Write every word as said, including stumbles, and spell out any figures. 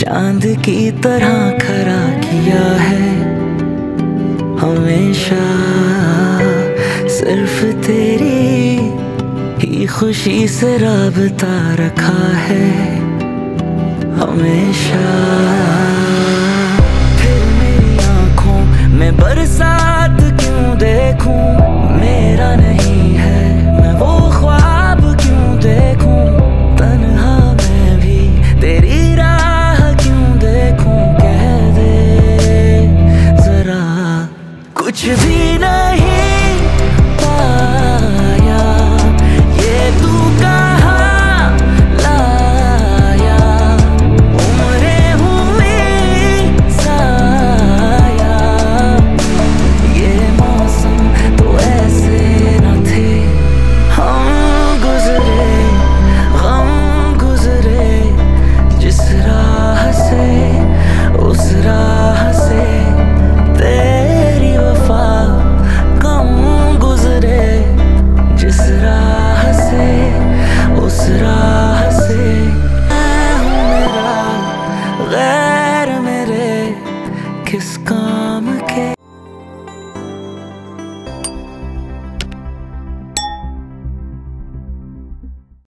चांद की तरह खरा किया है हमेशा, सिर्फ तेरी ही खुशी से राबता रखा है हमेशा। फिर मेरी आंखों में बरसात क्यों देखूं, मेरा नहीं है मैं वो ख्वाब क्यों देखूं, तन्हा मैं भी तेरी राह क्यों देखूं, कह दे जरा कुछ भी नहीं पाया ये तू कहाँ लाया, उम्रें हुई ज़ाया, ये मौसम तो ऐसे न थे, हम गुजरे गम गुजरे जिस राह से उस राह से, तेरी वफा कम गुजरे जिस राह से उस राह से। मैं हूँ मेरा गैर मेरे किस काम के।